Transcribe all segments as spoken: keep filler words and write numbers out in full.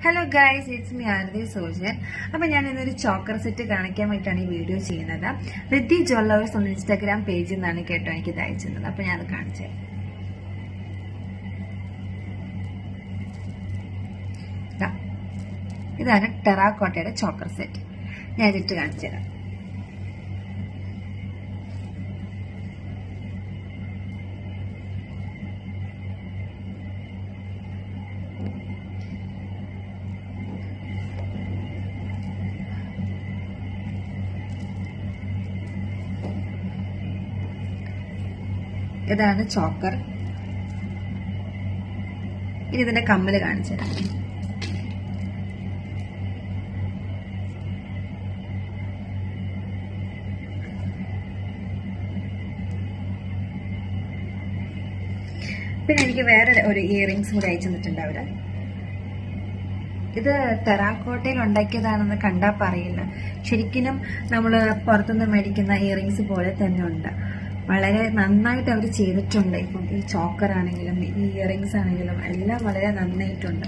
Hello guys, it's me ArathySojan. അപ്പോൾ ഞാൻ ഇന്നൊരു ചോക്കർ സെറ്റ് കാണിക്കാൻ വേണ്ടിയിട്ടാണ് ഈ വീഡിയോ ചെയ്യുന്നത്. Riddhi Jewelers on Instagram പേജിൽ നിന്നാണ് കേട്ടോ എനിക്ക് ഇത് അയച്ചിരുന്നത്. അപ്പോൾ ഞാൻ അത് കാണിച്ചു തരാം. ഇതാണ് ടെറാക്കോട്ടയുടെ ചോക്കർ സെറ്റ്. ഞാൻ ഇതിട്ട് കാണിച്ചു തരാം. ഇതാണ് ചോക്കർ. ഇനി ഇതിന്റെ കമ്മല് കാണിച്ചു തരാം. പിന്നെ എനിക്ക് വേറെ ഒരു ഇയറിംഗ്സ് കൂടി അയച്ചു തന്നിട്ടുണ്ട് അവിടെ. ഇത് ടെറാക്കോട്ടയിൽ ഉണ്ടാക്കിയതാണെന്ന് കണ്ടാൽ പറയില്ല. ശരിക്കും നമ്മൾ പുറത്തുനിന്ന് മേടിക്കുന്ന ഇയറിംഗ്സ് പോലെ തന്നെ ഉണ്ട്. വളരെ നന്നായിട്ട് അവർ ചെയ്തിട്ടുണ്ട്. ഇപ്പം ഈ ചോക്കർ ആണെങ്കിലും ഈ ഇയറിംഗ്സ് ആണെങ്കിലും എല്ലാം വളരെ നന്നായിട്ടുണ്ട്.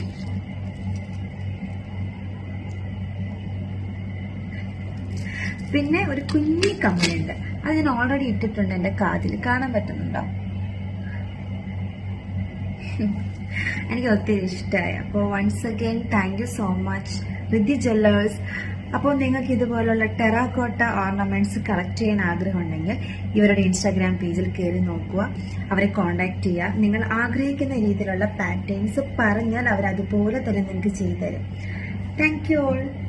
പിന്നെ ഒരു കുഞ്ഞി കമ്മലുണ്ട്. അത് ഞാൻ ഓൾറെഡി ഇട്ടിട്ടുണ്ട് എന്റെ കാതിൽ. കാണാൻ പറ്റുന്നുണ്ടോ? എനിക്ക് ഒത്തിരി ഇഷ്ടമായി. അപ്പോൾ once again thank you so much Riddhi jewellers. അപ്പോൾ നിങ്ങൾക്ക് ഇതുപോലുള്ള ടെറാക്കോട്ട ഓർണമെന്റ്സ് കളക്ട് ചെയ്യാൻ ആഗ്രഹമുണ്ടെങ്കിൽ ഇവരുടെ ഇൻസ്റ്റാഗ്രാം പേജിൽ കയറി നോക്കുക, അവരെ കോൺടാക്ട് ചെയ്യുക. നിങ്ങൾ ആഗ്രഹിക്കുന്ന രീതിയിലുള്ള പാറ്റേൺസ് പറഞ്ഞാൽ അവർ അതുപോലെ തന്നെ നിങ്ങൾക്ക് ചെയ്തു തരും. Thank you all.